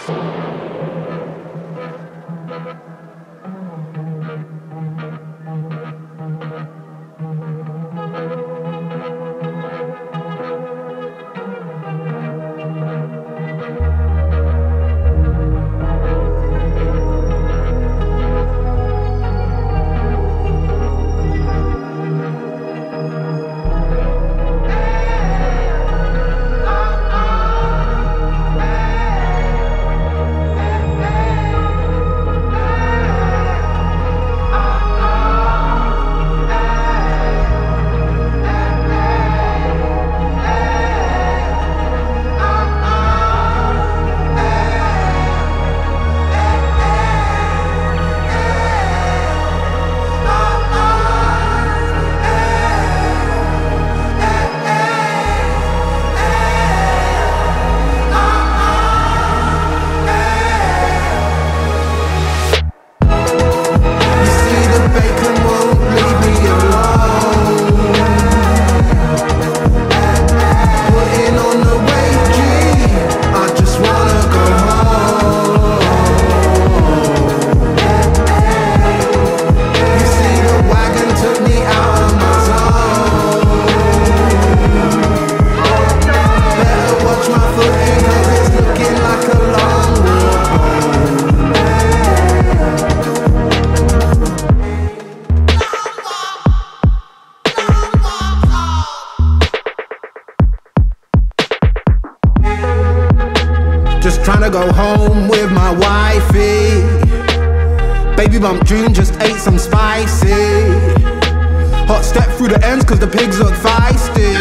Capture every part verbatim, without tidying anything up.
Just trying to go home with my wifey. Baby bump June just ate some spicy. Hot step through the ends cause the pigs look feisty.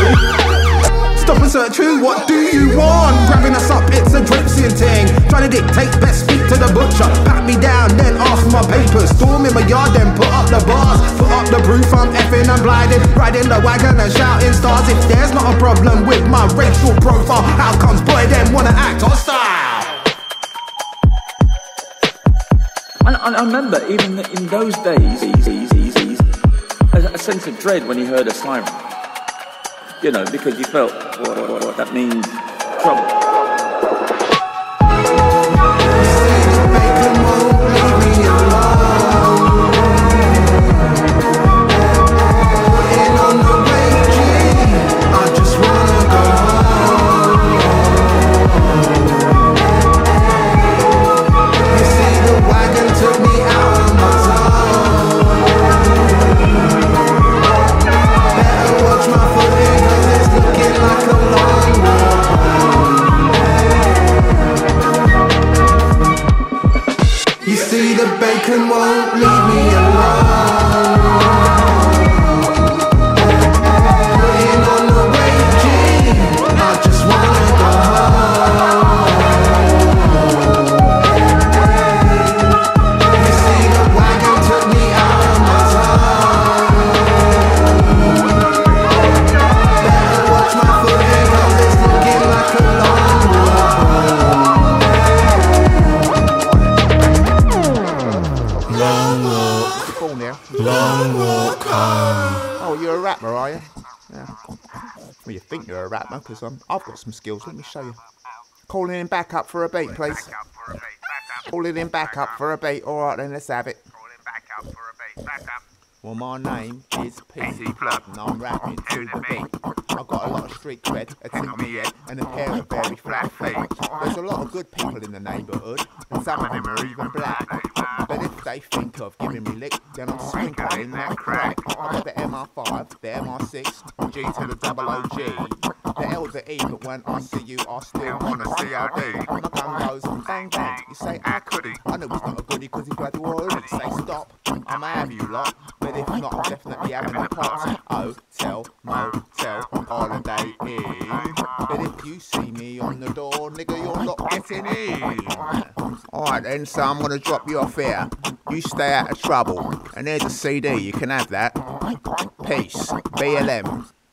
Stop and search who, what do you want? Grabbing us up, it's a dripsy ting. Trying to dictate, best speak to the butcher. Pat me down, then ask for my papers. Storm in my yard, then put up the bars. Put up the roof, I'm effing and blinded. Riding the wagon and shouting stars. If there's not a problem with my racial profile, how comes boy them wanna act hostile? And I remember even in those days, a sense of dread when you heard a siren. You know, because you felt, what, what, what, that means trouble. Bacon won't leave me alone. Putting on the weight, G, I just wanna go home. You see the wagon took me out of my zone. Better watch my footing cause it's looking like a long walk home. Long walk, long walk home. Oh, you're a rapper, are you? Yeah. Well, you think you're a rapper, because um, I've got some skills. Let me show you. Calling in back up for a beat, please. Calling in back up for a beat. All right, then, let's have it. Well, my name is P C Plug, and I'm rapping to the beat. I've got a lot of street cred, a tip on my head, and a pair of very flat feet. There's a lot of good people in the neighbourhood, and some of them are even black. But if they think of giving me lick, then I'm sprinkling that crack. I've got the M R five, the M R six, G to the double O G, the L to E, but when I see you, I still want to C R B. My gun goes bang bang, you say, how could he? I know he's not a goodie because he's bloody royal. Say stop, I'ma have you lot. But if not, I'm definitely having the cops. Hotel, motel, holiday inn. But if you see me on the door, nigga, you're not getting in. Alright then, so I'm gonna drop you off here. You stay out of trouble. And there's a C D, you can have that. Peace. B L M.